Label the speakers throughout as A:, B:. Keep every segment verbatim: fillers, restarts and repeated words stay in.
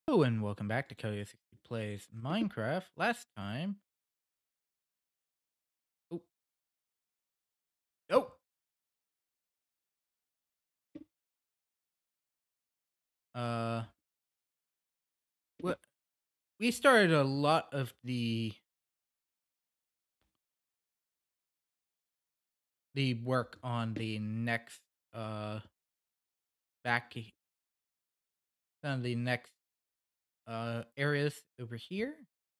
A: Hello and welcome back to Kelly sixty Plays Minecraft. Last time, oh, oh, uh, what we started a lot of the the work on the next uh back on the next uh areas over here,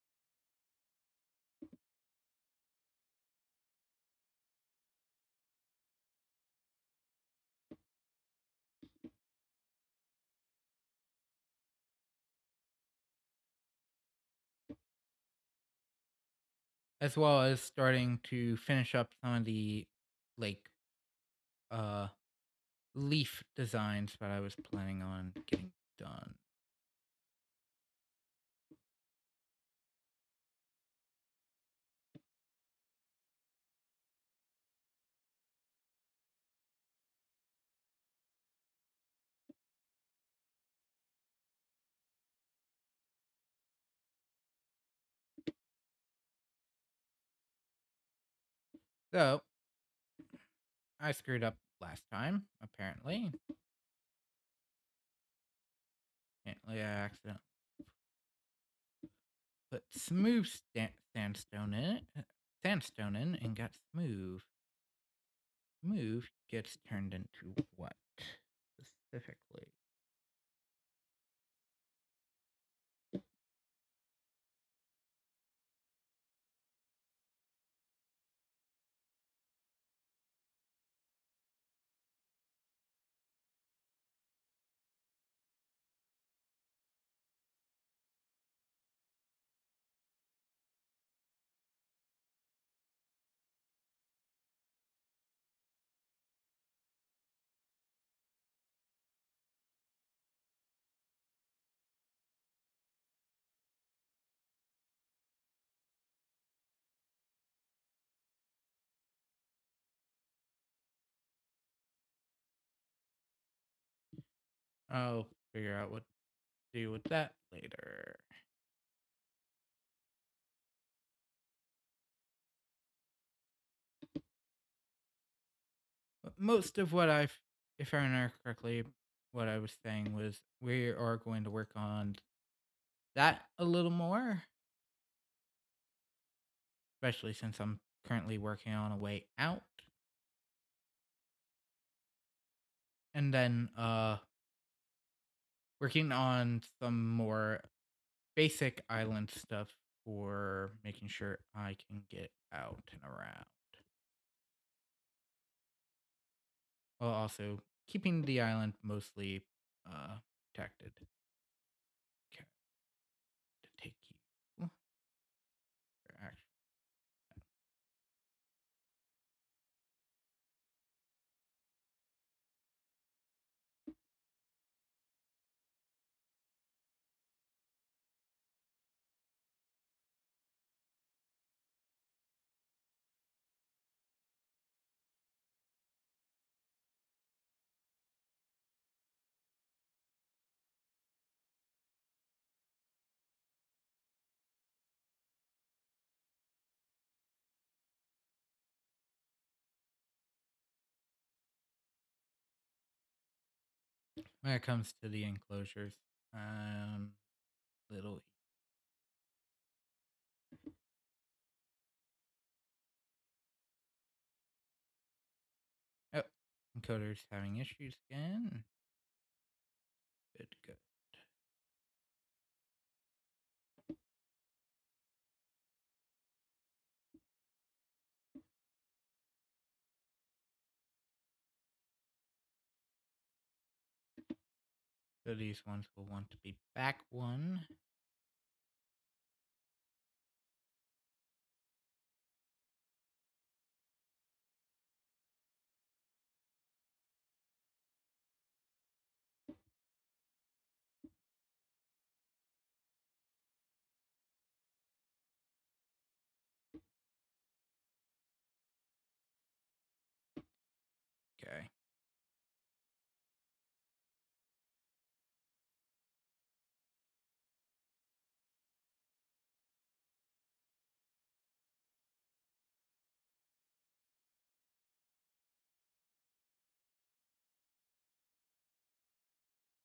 A: as well as starting to finish up some of the like uh leaf designs that I was planning on getting done. So I screwed up last time, apparently. Apparently I accidentally put smooth sta- sandstone in it, uh, sandstone in, and got smooth. Smooth gets turned into what specifically? I'll figure out what to do with that later. But most of what I've, if I remember correctly, what I was saying was we are going to work on that a little more, especially since I'm currently working on a way out. And then uh working on some more basic island stuff for making sure I can get out and around. While also keeping the island mostly uh protected. Okay, to take you. Actually, when it comes to the enclosures, um, little. Oh, encoder's having issues again. Good, good. So these ones will want to be back one. Okay.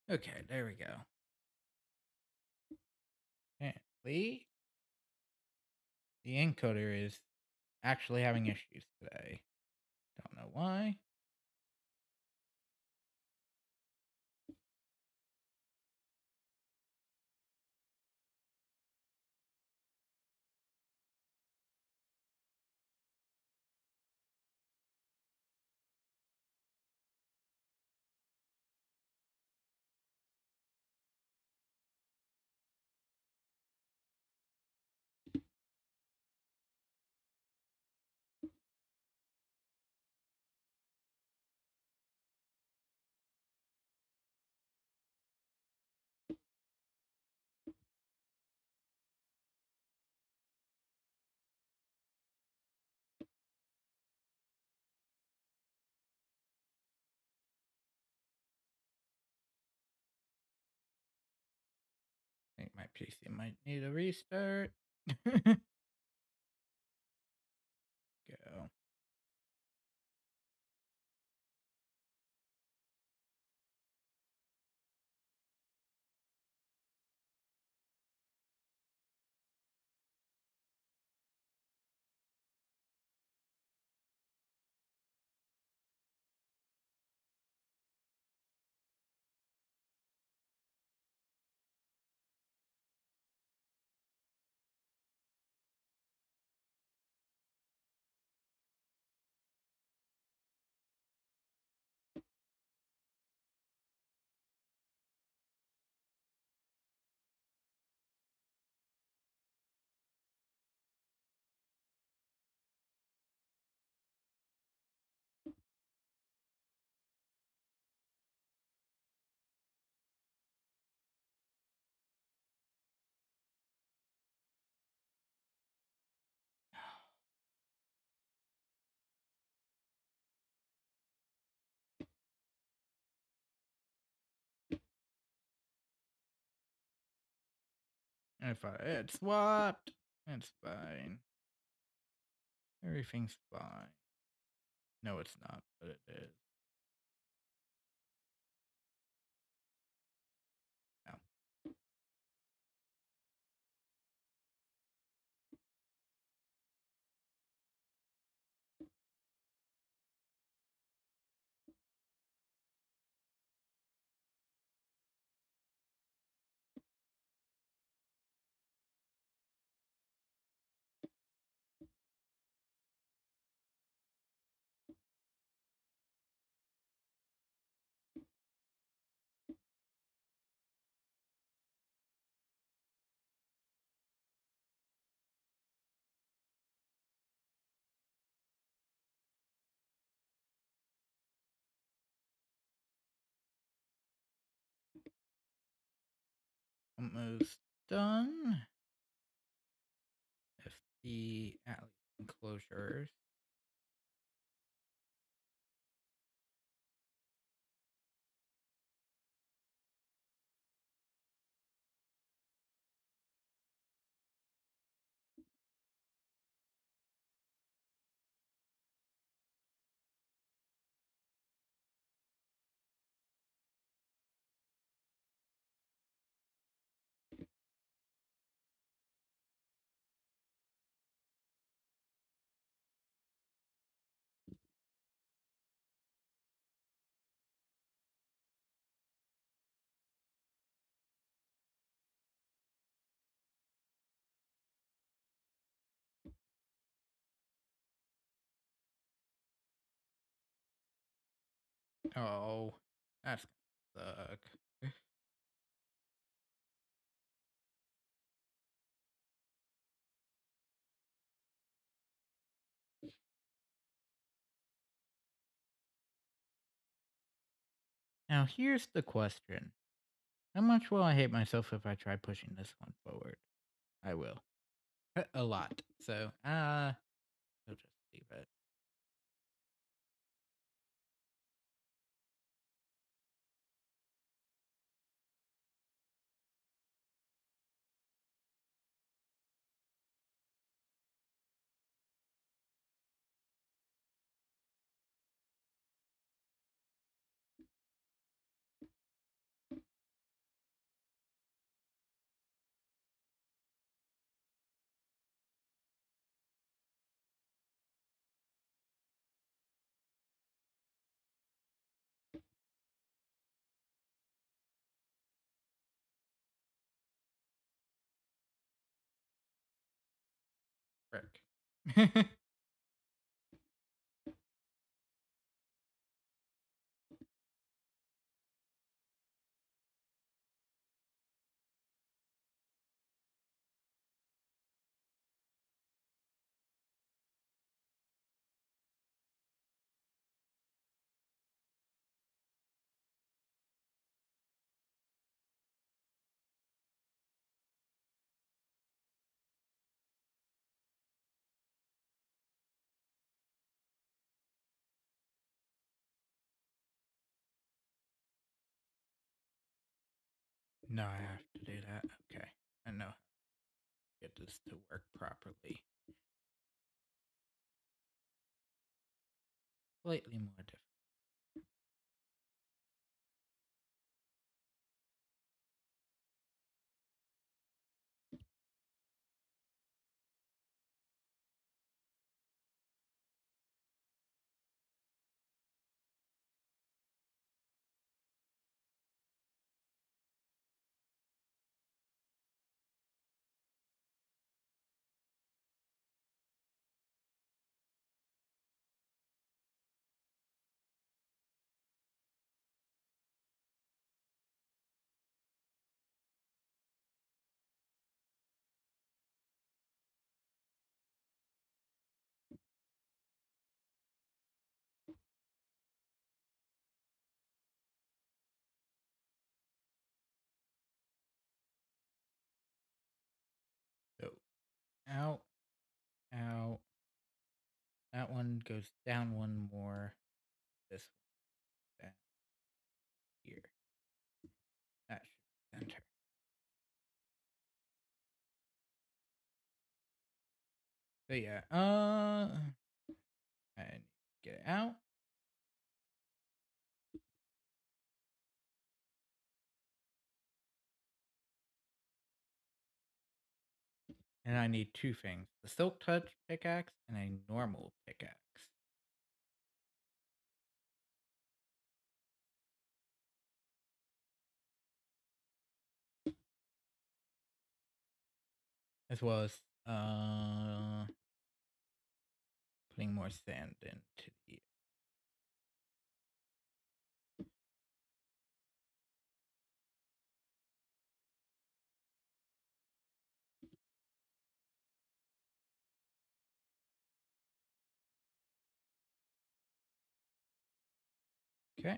A: Okay, there we go. Apparently, the encoder is actually having issues today. Don't know why. I think my P C might need a restart. Go. If I had swapped, it's fine. Everything's fine. No, it's not, but it is. No. Almost done. If the alley enclosures. Oh, that's gonna suck. Now, here's the question. How much will I hate myself if I try pushing this one forward? I will. A lot. So, uh, we'll just leave it. Frick. No, I have to do that. Okay. I know how to get this to work properly. Slightly more difficult. So, out, out. That one goes down one more. This one down here. That should center. So yeah, uh, I get it out. And I need two things: the Silk Touch pickaxe and a normal pickaxe. As well as uh putting more sand into the okay.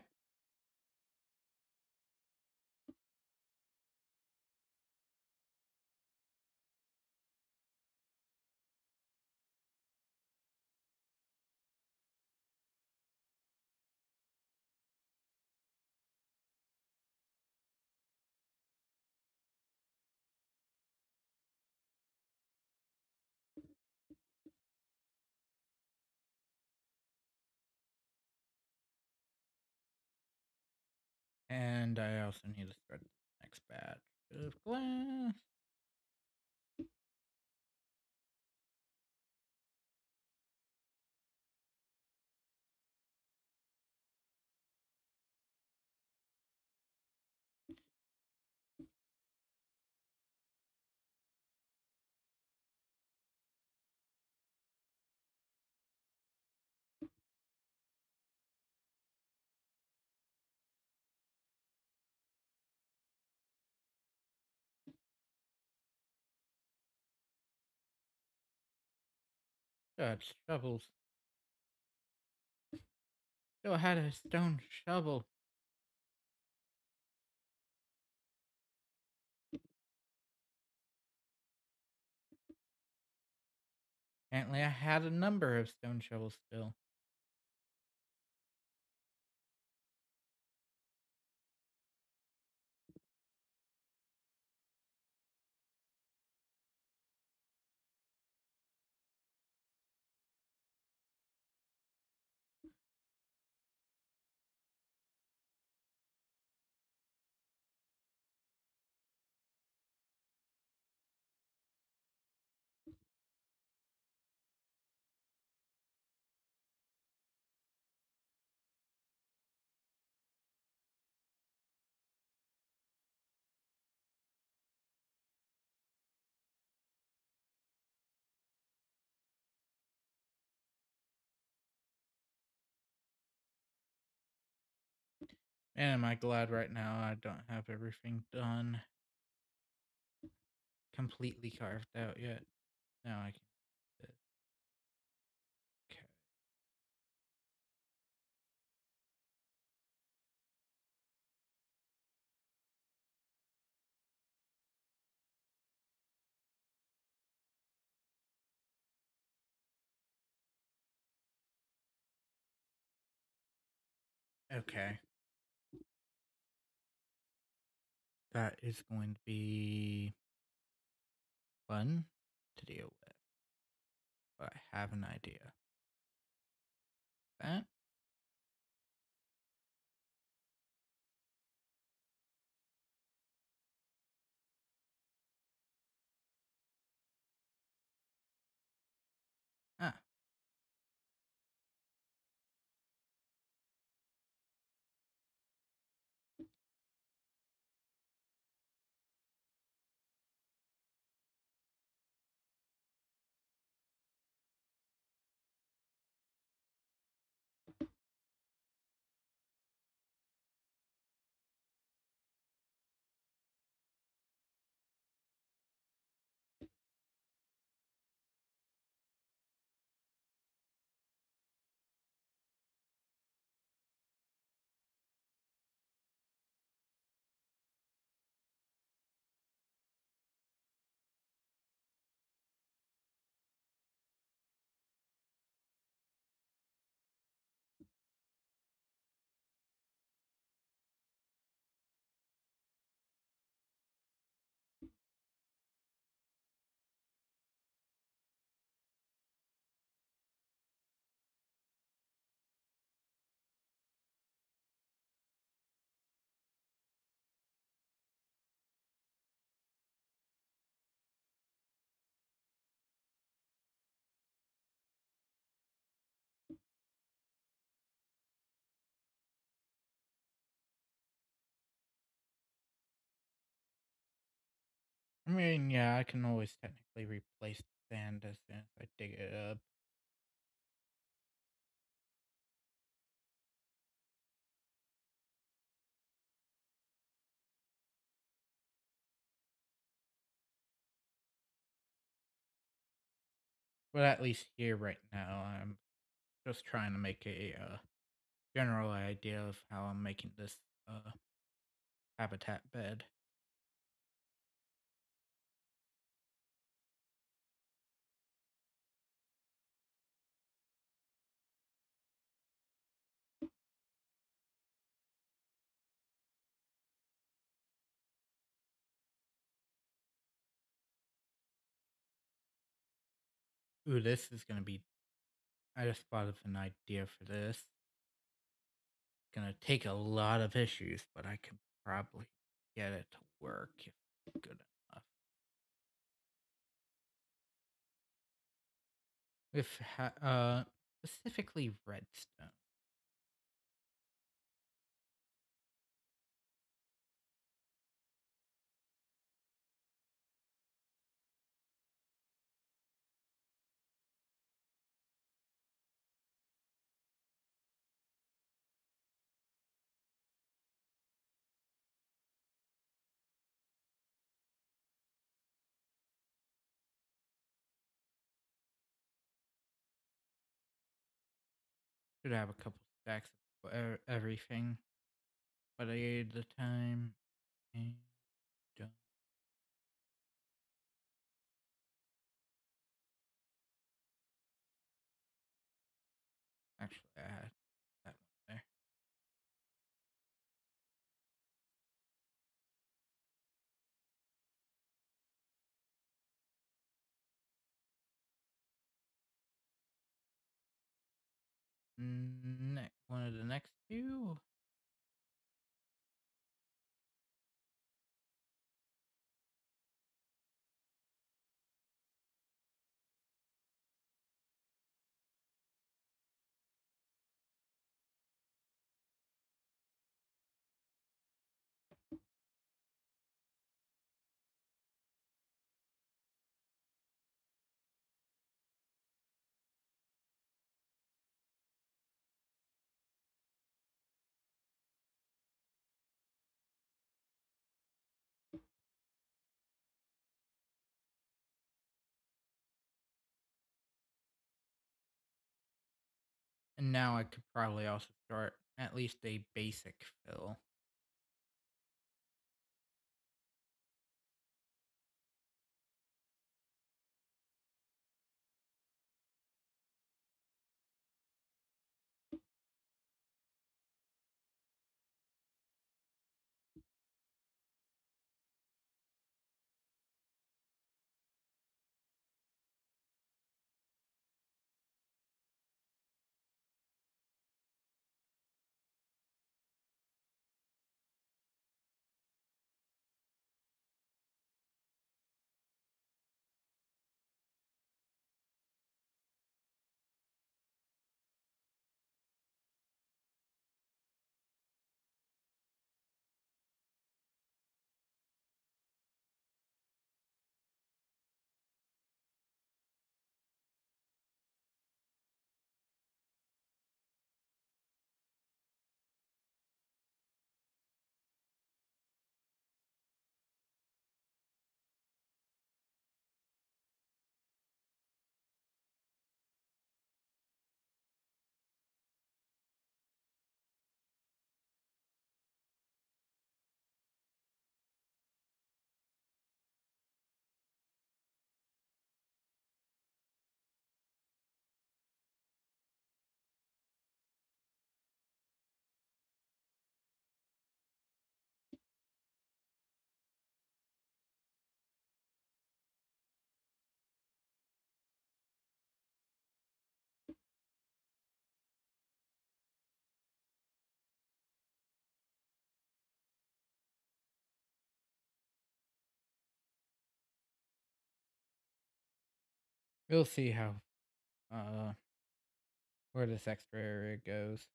A: And I also need to start the next batch of glass. God, shovels. Still had a stone shovel. Apparently, I had a number of stone shovels still. Man, am I glad right now I don't have everything done, completely carved out yet. Now I can do this. Okay. Okay. That is going to be fun to deal with, but I have an idea. That ah, I mean, yeah, I can always technically replace the sand as soon as I dig it up. But at least here right now, I'm just trying to make a uh, general idea of how I'm making this uh, habitat bed. Ooh, this is gonna be. I just thought of an idea for this. It's gonna take a lot of issues, but I can probably get it to work if it's good enough. With ha- uh, specifically redstone. Should have a couple stacks of e- everything, but I ate the time and done. Actually, I had that one there. Next, one of the next few. And now I could probably also start at least a basic fill. We'll see how uh where this extra area goes.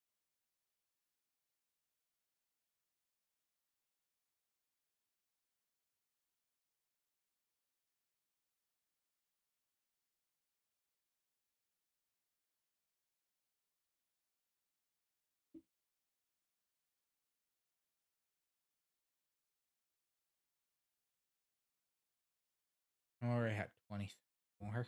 A: I'm already at twenty more.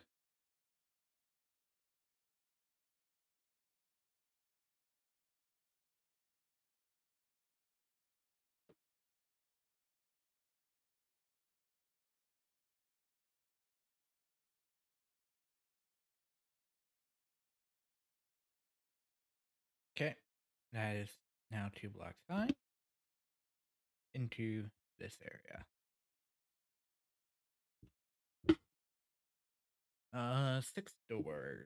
A: Okay. That is now two blocks high into this area. Uh six doors.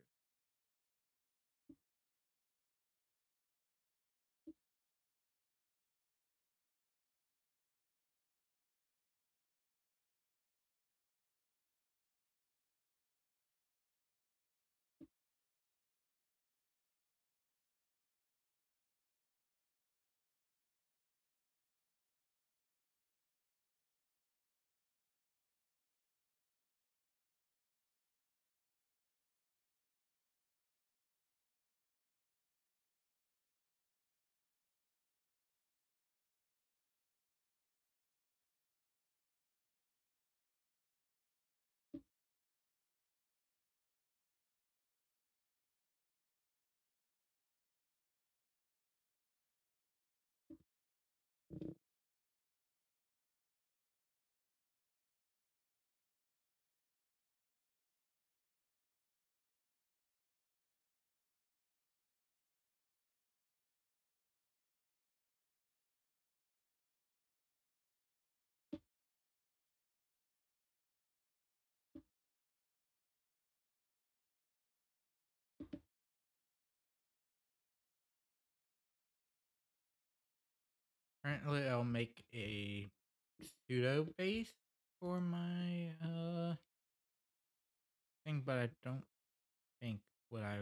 A: Currently I'll make a pseudo base for my uh thing, but I don't think what I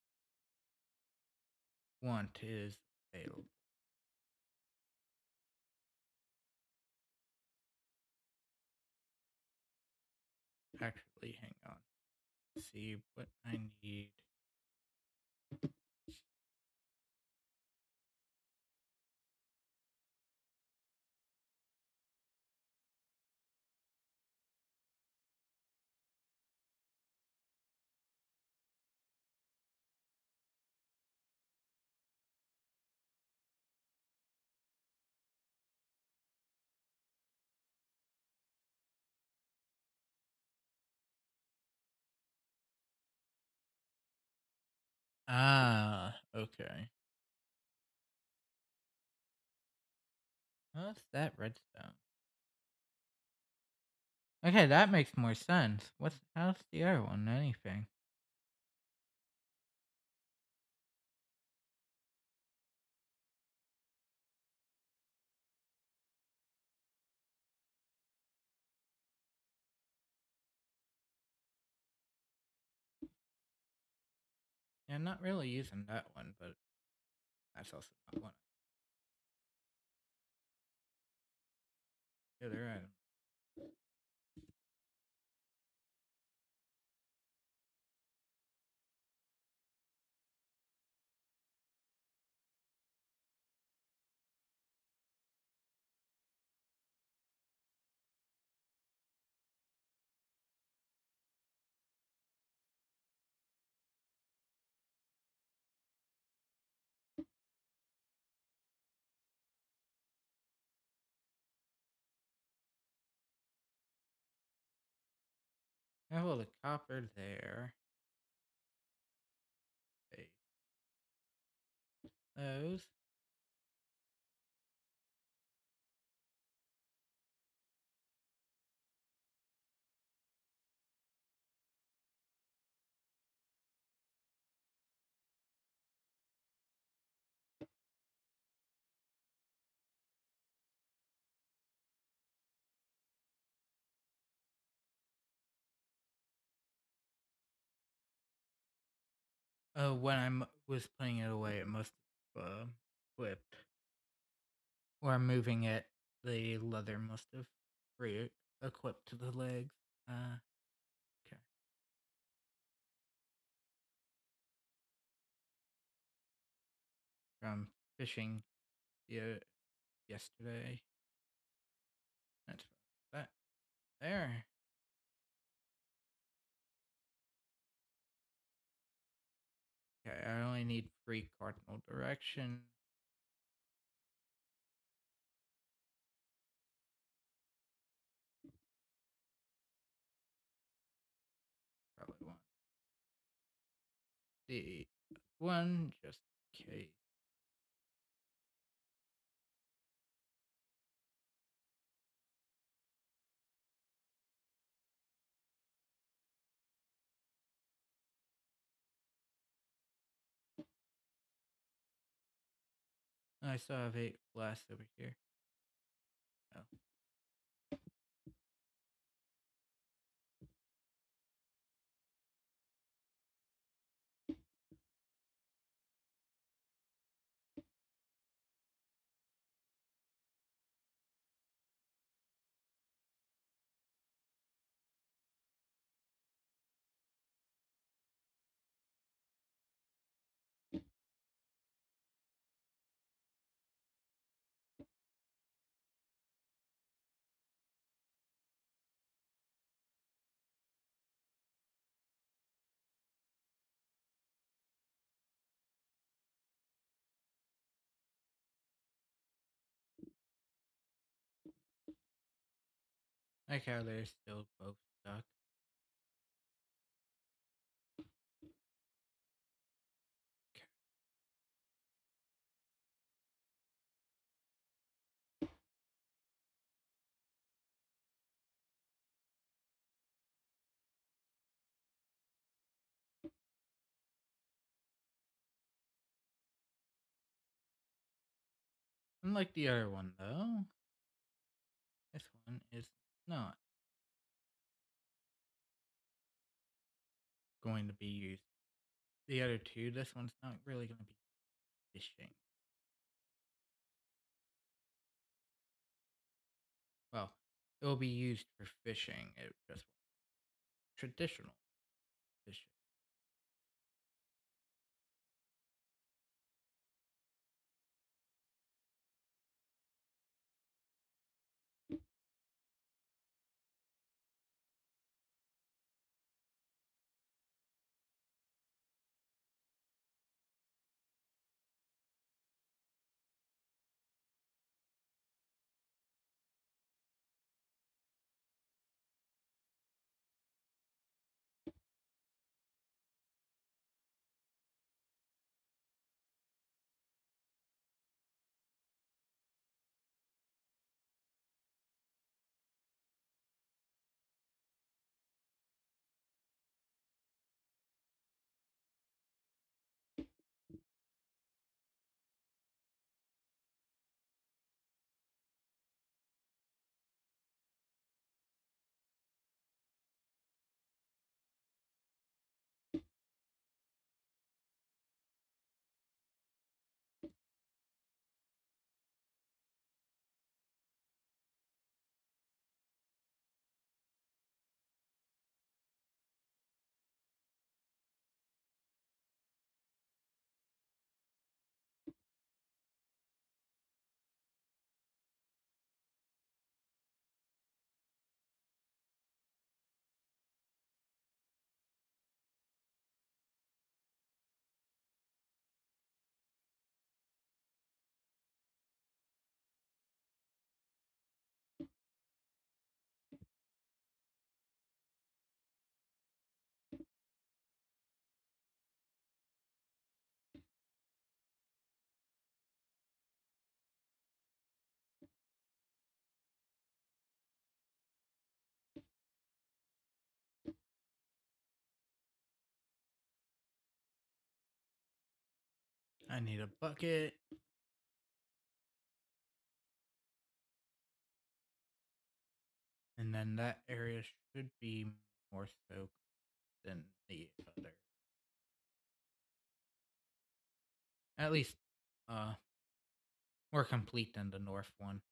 A: want is available. Actually, hang on. See what I need. Ah, okay. What's that redstone? Okay, that makes more sense. What's how's the other one? Anything? Yeah, I'm not really using that one, but that's also not one. The other item. Oh, well, the copper there. Okay. Those. Uh, when I was putting it away, it must have uh, flipped. Or I'm moving it, the leather must have re-equipped to the legs. Uh, okay. From fishing yeah, yesterday. That's that there. Okay, I only need three cardinal direction. Probably want the one just in case. I still have eight glass over here. Oh. Like how they're still both stuck. Okay. Unlike the other one, though, this one is not going to be used. The other two, this one's not really going to be fishing. Well, it will be used for fishing. It just traditional fishing. I need a bucket. And then that area should be more soaked than the other. At least, uh, more complete than the north one.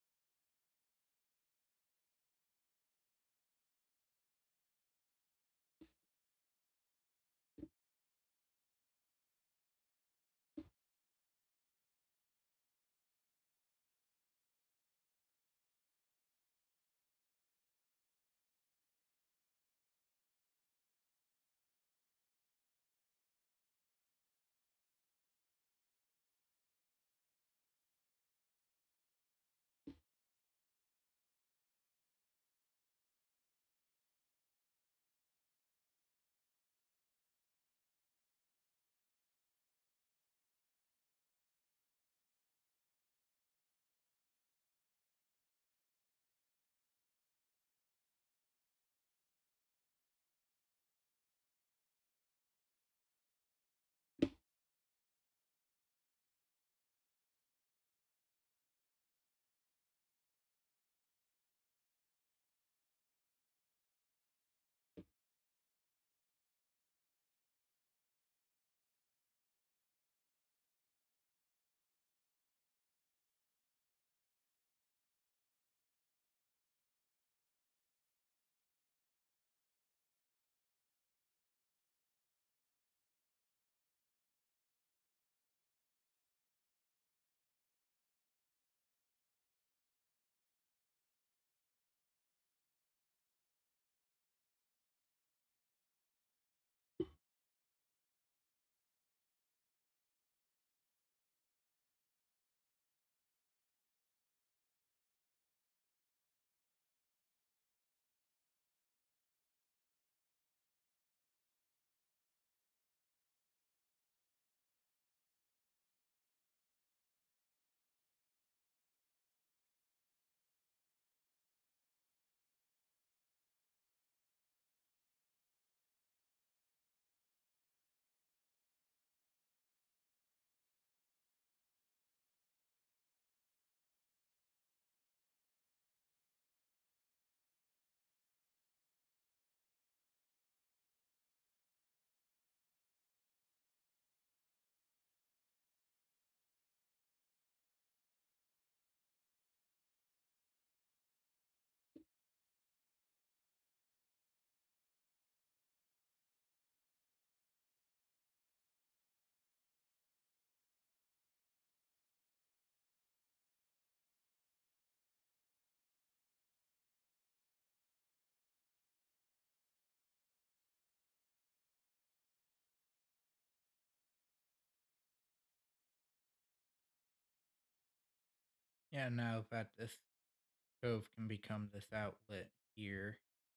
A: Yeah, now that this cove can become this outlet here,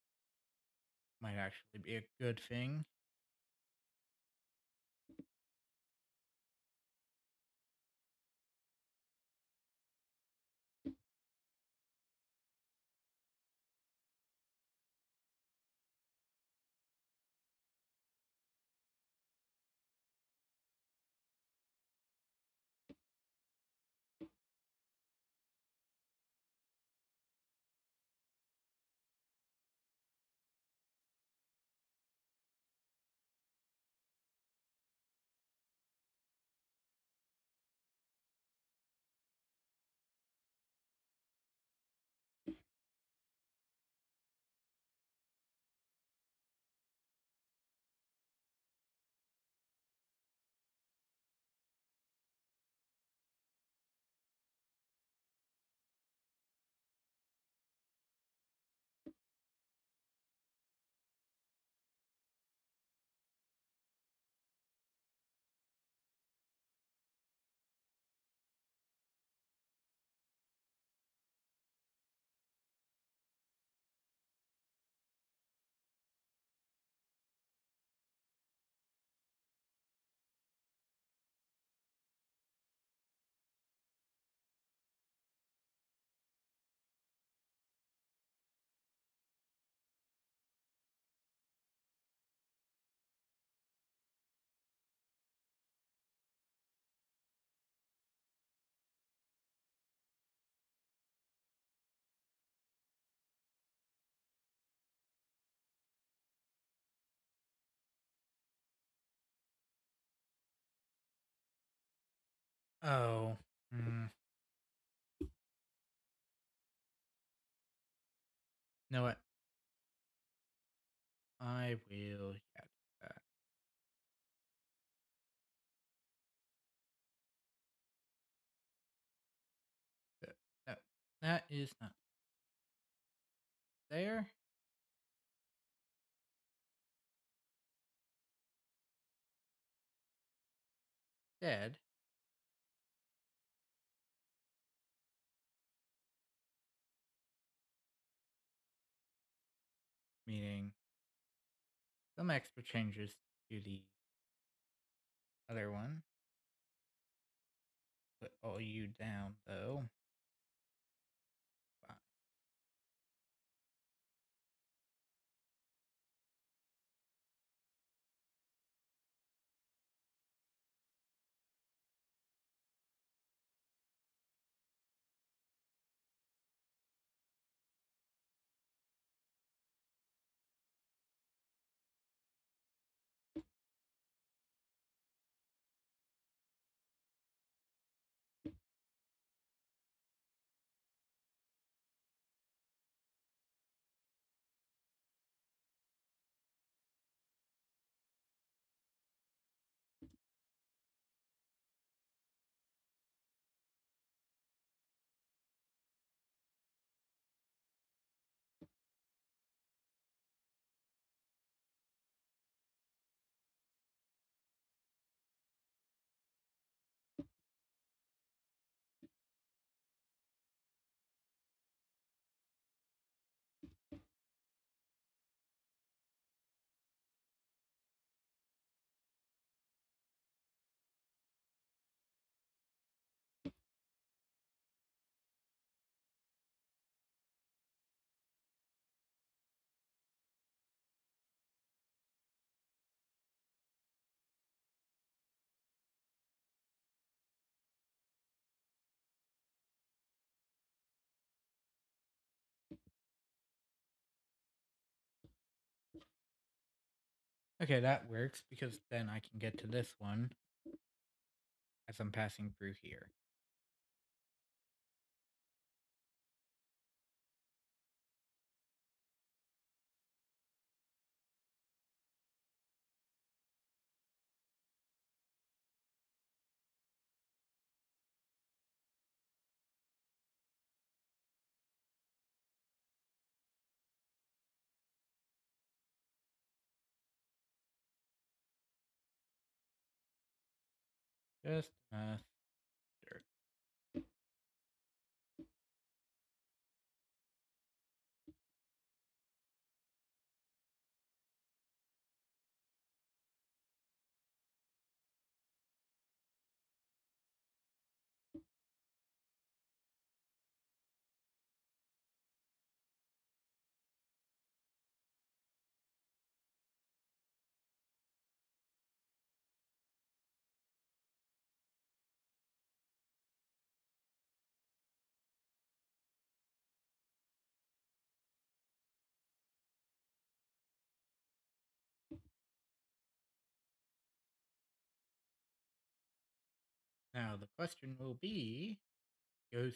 A: might actually be a good thing. Oh. Mm. Know what? I will, yeah, do that. Th- No, that is not there. Dead, meaning some extra changes to the other one. Put all you down, though. Fine. Okay, that works because then I can get to this one as I'm passing through here. Just enough dirt. Now the question will be, goes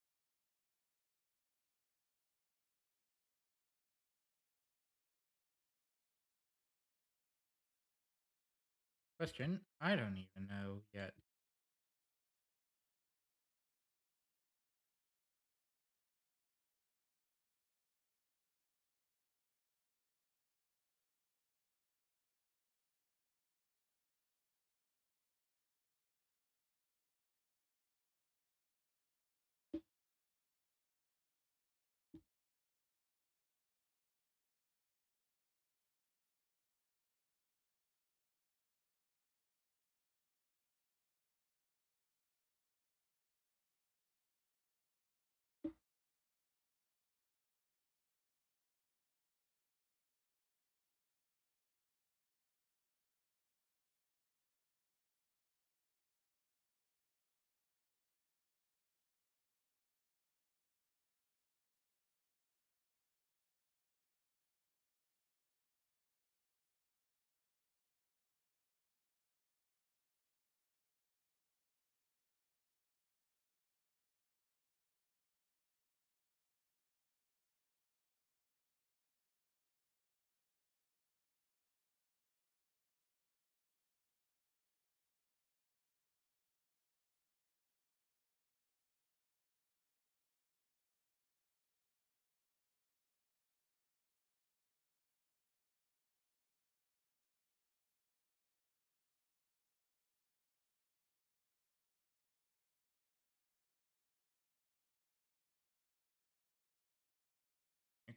A: question? I don't even know yet.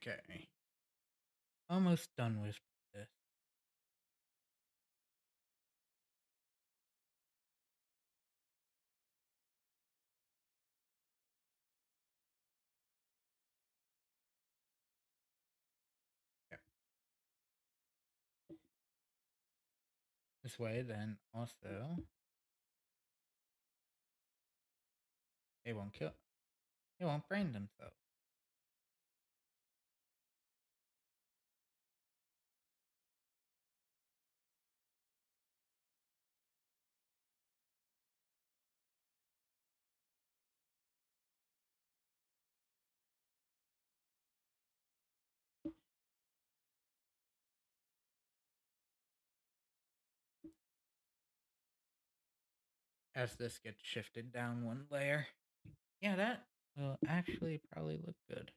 A: Okay. Almost done with this. Yep. This way, then also they won't kill. They won't brain themselves. As this gets shifted down one layer. Yeah, that will actually probably look good.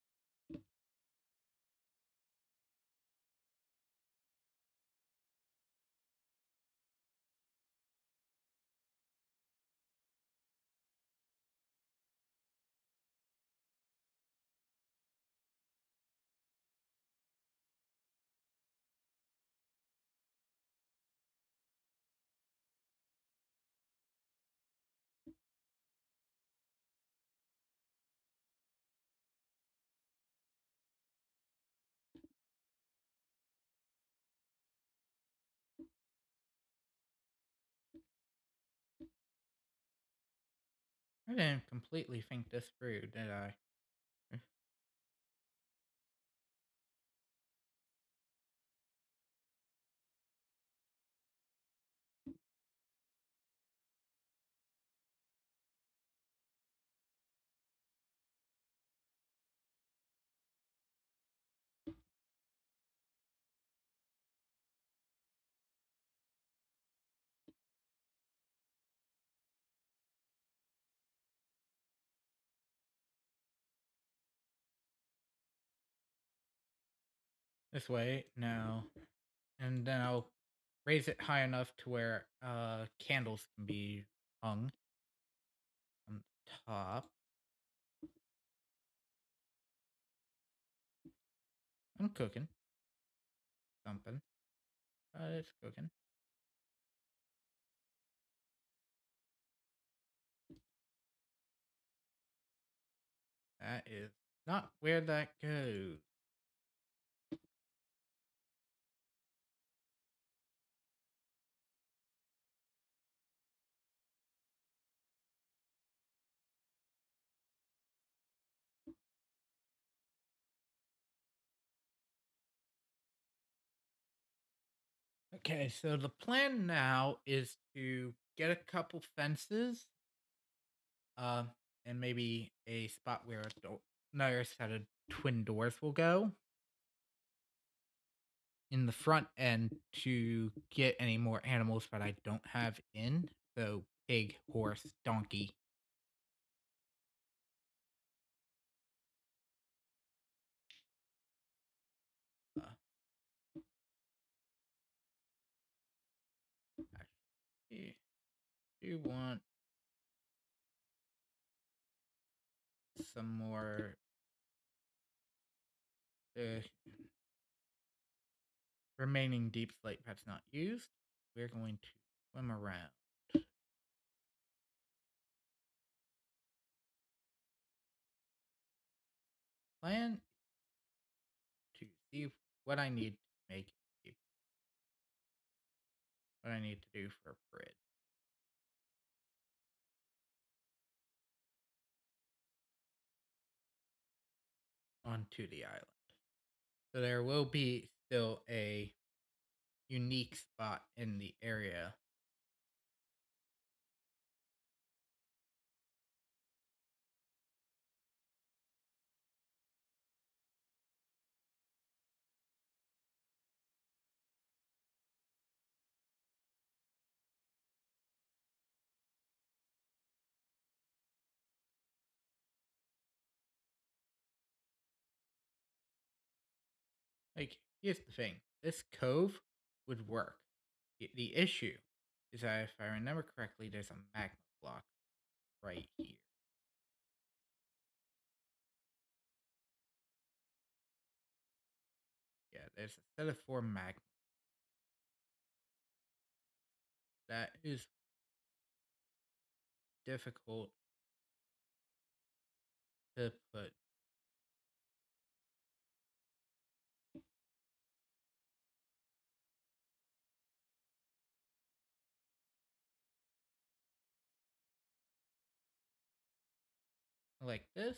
A: I didn't completely think this through, did I? This way, now. And then I'll raise it high enough to where uh candles can be hung on top. I'm cooking something. Uh, it's cooking. That is not where that goes. Okay, so the plan now is to get a couple fences, uh, and maybe a spot where a do- another set of twin doors will go in the front end to get any more animals that I don't have in. So pig, horse, donkey. Uh, actually, do want some more. The remaining deep slate that's not used. We're going to swim around. Plan to see what I need to make it, what I need to do for a bridge onto the island. So there will be still a unique spot in the area. Like, here's the thing, this cove would work. The, the issue is that if I remember correctly, there's a magma block right here. there's a set of four mag that is difficult to put like this.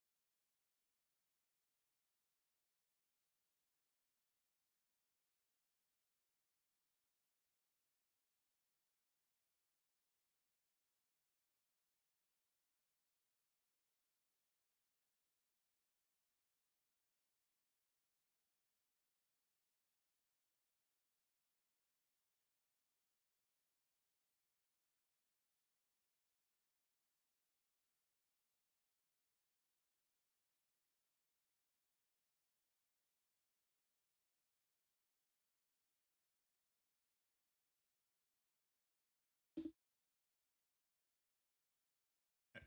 A: Okay.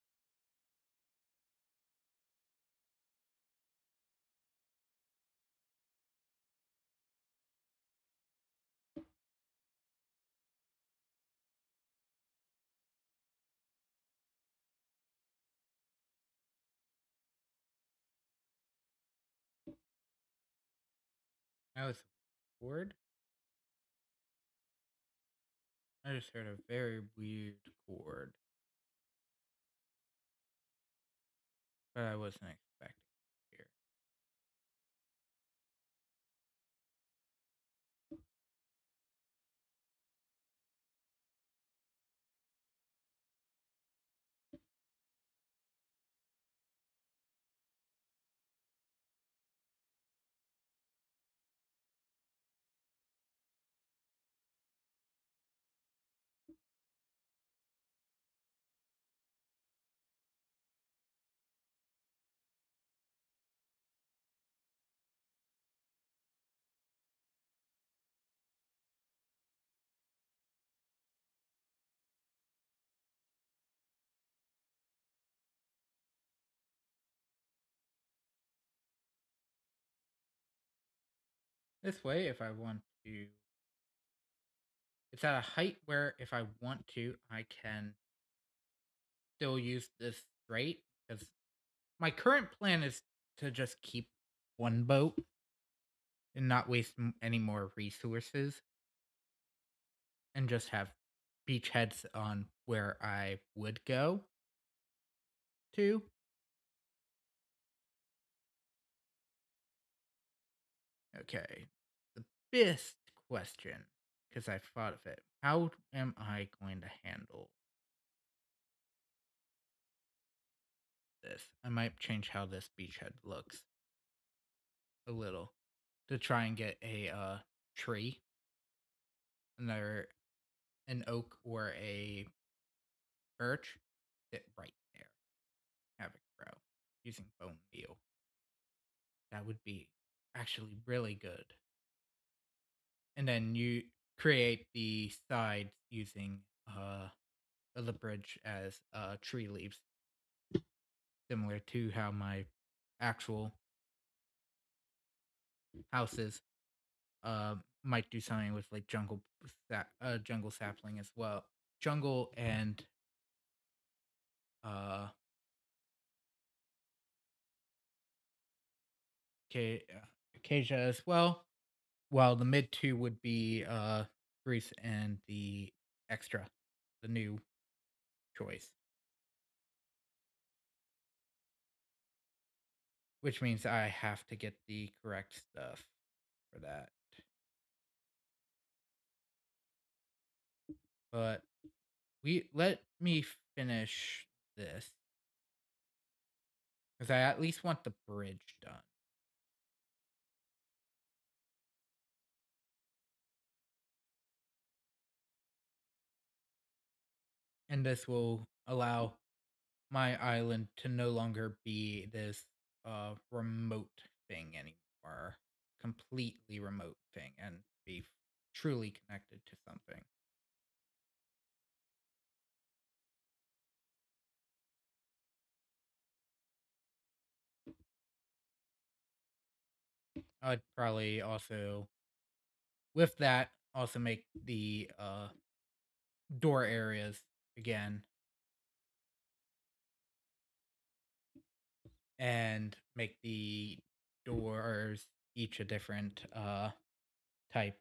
A: That was a word. I just heard a very weird chord, but I wasn't expecting it here. This way, if I want to, it's at a height where if I want to, I can still use this straight because my current plan is to just keep one boat and not waste m- any more resources and just have beachheads on where I would go to. Okay. The best question, because I thought of it. How am I going to handle this? I might change how this beachhead looks a little to try and get a uh, tree, another an oak or a birch, sit right there. Have it grow using bone meal. That would be actually really good. And then you create the sides using uh the bridge as uh tree leaves, similar to how my actual houses uh might do something with like jungle sa- uh jungle sapling as well. Jungle and uh ca- uh, acacia as well. While the mid two would be uh Greece and the extra, the new choice. Which means I have to get the correct stuff for that. But we let me finish this because I at least want the bridge done. And this will allow my island to no longer be this uh remote thing anymore. Completely remote thing and be truly connected to something. I'd probably also with that also make the uh door areas again and make the doors each a different uh type.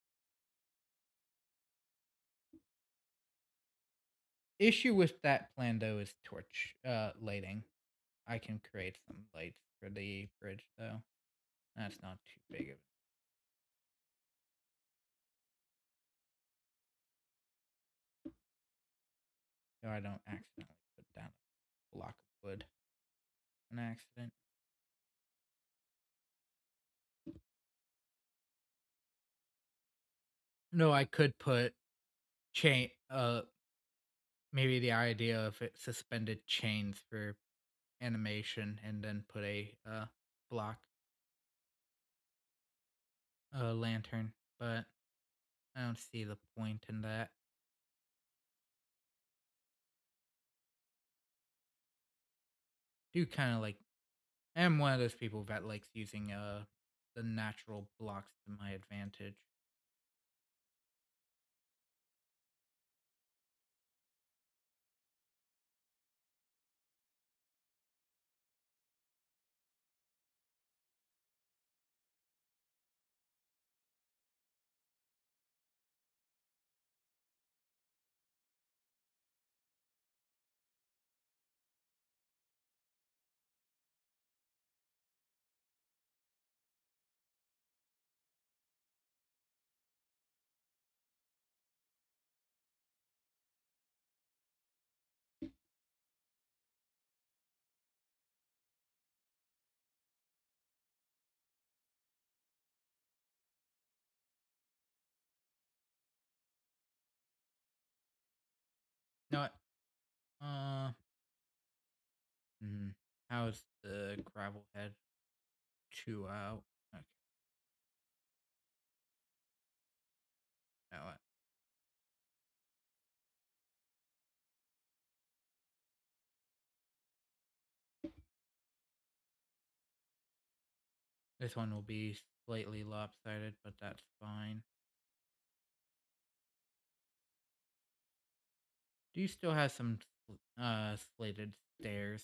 A: Issue with that plan though is torch uh lighting. I can create some lights for the bridge though. That's not too big of so I don't accidentally put down a block of wood an accident. No, I could put chain uh maybe the idea of it suspended chains for animation and then put a uh block uh lantern, but I don't see the point in that. Do kind of like I am one of those people that likes using uh the natural blocks to my advantage. No, uh, hmm, how's the gravel head two out? Okay, now what? This one will be slightly lopsided, but that's fine. Do you still have some uh slated stairs?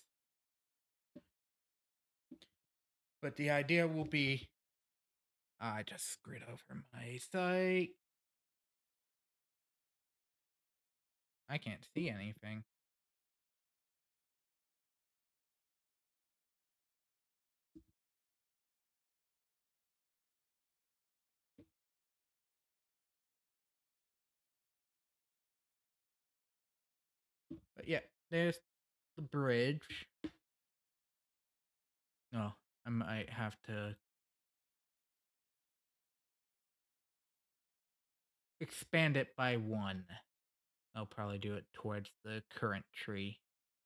A: But the idea will be I just screwed over my site. I can't see anything. But yeah, there's the bridge. No, I might have to expand it by one. I'll probably do it towards the current tree.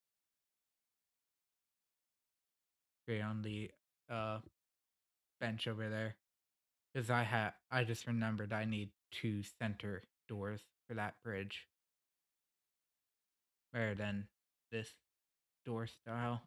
A: Tree on the uh bench over there. Because I had I just remembered I need two center doors for that bridge. Rather than this door style.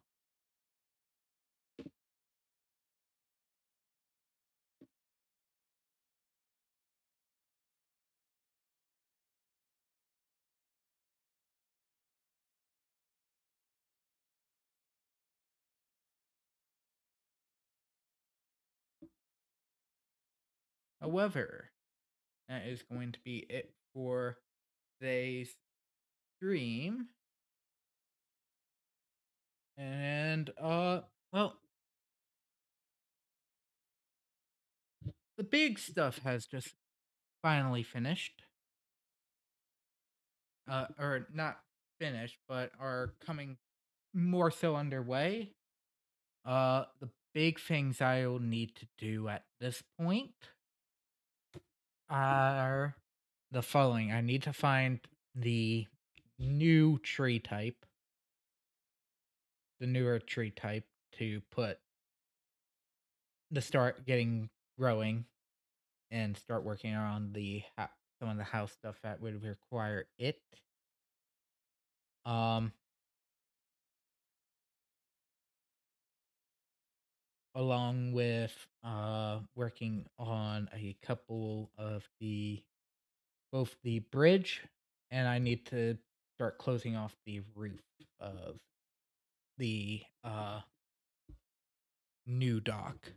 A: However, that is going to be it for today's stream. And uh well, the big stuff has just finally finished. Uh or not finished, but are coming more so underway. Uh the big things I'll need to do at this point are the following. I need to find the new tree type, the newer tree type to put to start getting growing and start working on the ha- some of the house stuff that would require it. Um, along with uh working on a couple of the both the bridge, and I need to start closing off the roof of the uh new dock.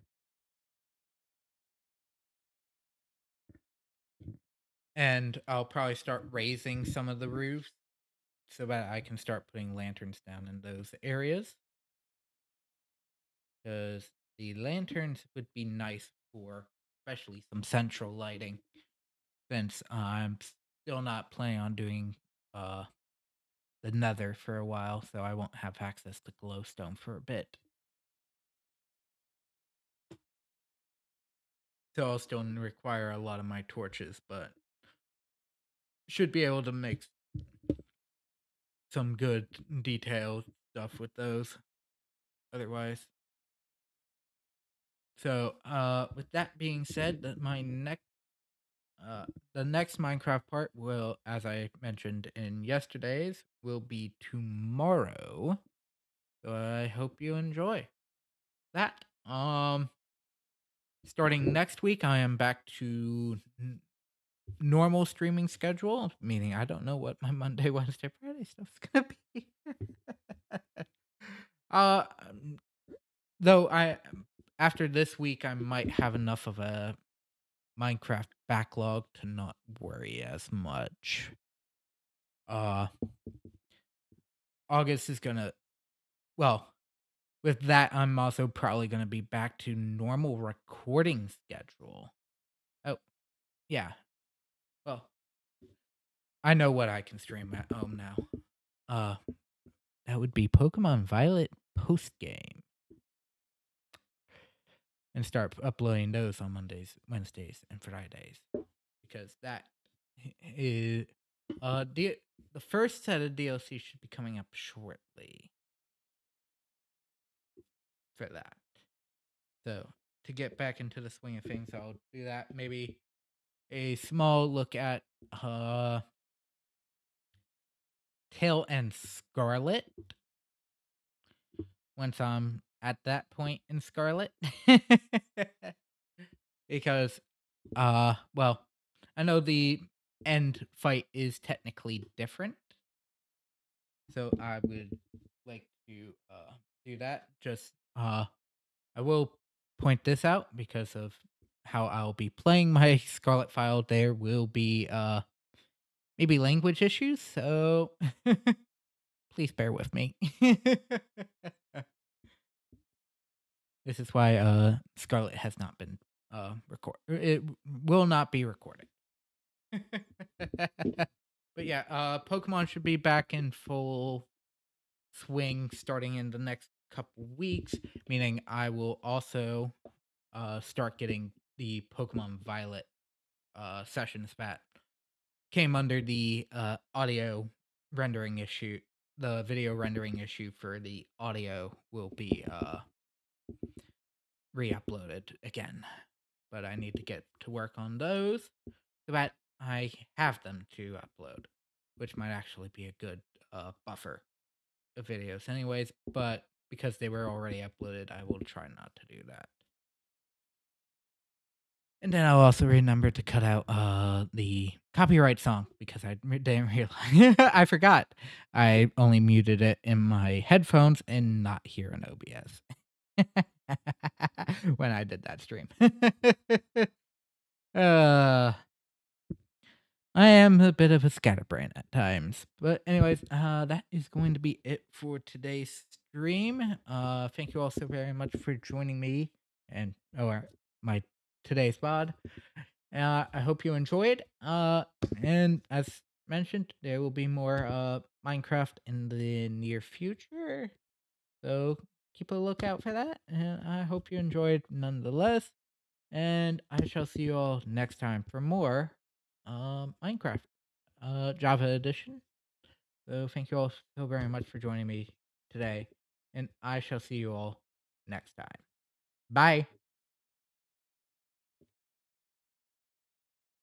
A: And I'll probably start raising some of the roofs so that I can start putting lanterns down in those areas. Because the lanterns would be nice for especially some central lighting, since I'm still not planning on doing uh the nether for a while, so I won't have access to glowstone for a bit. So I'll still require a lot of my torches, but should be able to make some good detailed stuff with those otherwise. So, uh, with that being said, that my next, uh, the next Minecraft part will, as I mentioned in yesterday's, will be tomorrow. So I hope you enjoy that. Um, starting next week, I am back to n- normal streaming schedule, meaning I don't know what my Monday, Wednesday, Friday stuff's gonna be. uh, um, though I after this week, I might have enough of a Minecraft backlog to not worry as much. Uh, August is gonna, well, with that, I'm also probably gonna be back to normal recording schedule. Oh, yeah. Well, I know what I can stream at home now. Uh, that would be Pokemon Violet post game, and start uploading those on Mondays, Wednesdays, and Fridays, because that is uh the the first set of D L C should be coming up shortly for that. So to get back into the swing of things, I'll do that. Maybe a small look at uh Tail and Scarlet once I'm at that point in Scarlet. Because uh well, I know the end fight is technically different. So I would like to uh do that. Just uh I will point this out because of how I'll be playing my Scarlet file. There will be uh maybe language issues, so please bear with me. This is why uh Scarlet has not been uh record it will not be recorded. But yeah, uh Pokemon should be back in full swing starting in the next couple weeks, meaning I will also uh start getting the Pokemon Violet uh sessions that came under the uh audio rendering issue. The video rendering issue for the audio will be uh re-uploaded again. But I need to get to work on those so that I have them to upload, which might actually be a good uh buffer of videos anyways, but because they were already uploaded, I will try not to do that. And then I'll also remember to cut out uh the copyright song because I re- didn't realize I forgot. I only muted it in my headphones and not here in O B S when I did that stream. uh I am a bit of a scatterbrain at times. But anyways, uh that is going to be it for today's stream. Uh thank you all so very much for joining me and or my today's pod. Uh I hope you enjoyed. Uh and as mentioned, there will be more uh Minecraft in the near future. So keep a lookout for that. And I hope you enjoyed nonetheless. And I shall see you all next time for more um Minecraft uh, Java Edition. So thank you all so very much for joining me today, and I shall see you all next time. Bye.